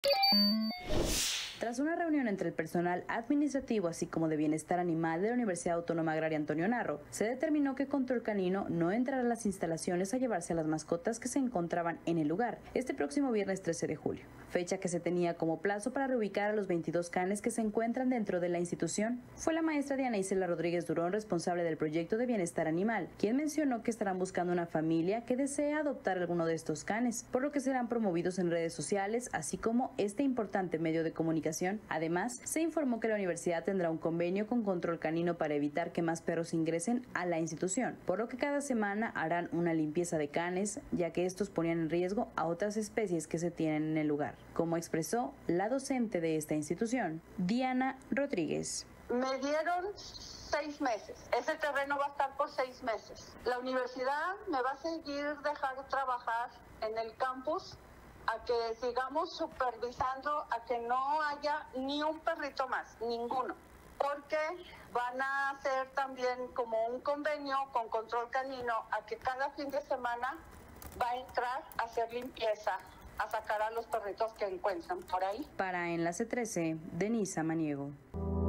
Tras una reunión entre el personal administrativo así como de bienestar animal de la Universidad Autónoma Agraria Antonio Narro, se determinó que Control Canino no entrará a las instalaciones a llevarse a las mascotas que se encontraban en el lugar este próximo viernes 13 de julio, fecha que se tenía como plazo para reubicar a los 22 canes que se encuentran dentro de la institución. Fue la maestra Diana Isela Rodríguez Durón, responsable del proyecto de bienestar animal, quien mencionó que estarán buscando una familia que desee adoptar alguno de estos canes, por lo que serán promovidos en redes sociales, así como este importante medio de comunicación. Además, se informó que la universidad tendrá un convenio con Control Canino para evitar que más perros ingresen a la institución, por lo que cada semana harán una limpieza de canes, ya que estos ponían en riesgo a otras especies que se tienen en el lugar, como expresó la docente de esta institución, Diana Rodríguez. Me dieron 6 meses. Ese terreno va a estar por 6 meses. La universidad me va a seguir dejando trabajar en el campus a que sigamos supervisando a que no haya ni un perrito más, ninguno, porque van a hacer también como un convenio con Control Canino a que cada fin de semana va a entrar a hacer limpieza, a sacar a los perritos que encuentran por ahí. Para Enlace 13, Denisa Maniego.